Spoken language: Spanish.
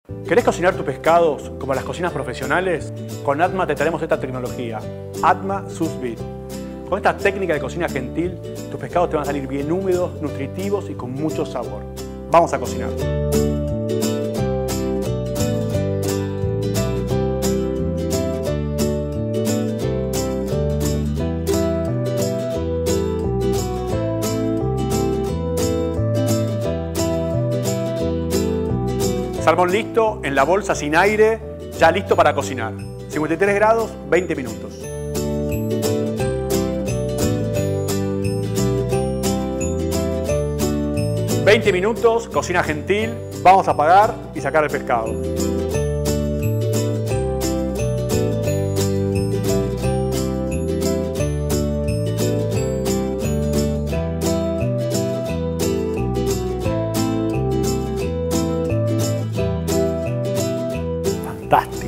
¿Querés cocinar tus pescados como las cocinas profesionales? Con Atma te traemos esta tecnología, Atma Sous Vide. Con esta técnica de cocina gentil, tus pescados te van a salir bien húmedos, nutritivos y con mucho sabor. Vamos a cocinar. Salmón listo, en la bolsa sin aire, ya listo para cocinar. 53 grados, 20 minutos. ...20 minutos, cocina gentil, vamos a apagar y sacar el pescado. Fantástico.